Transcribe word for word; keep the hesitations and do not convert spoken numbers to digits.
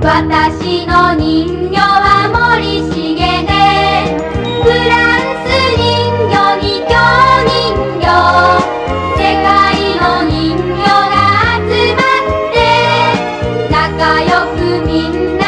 私の人形は森重で、フランス人形に京人形、世界の人形が集まって仲良くみんな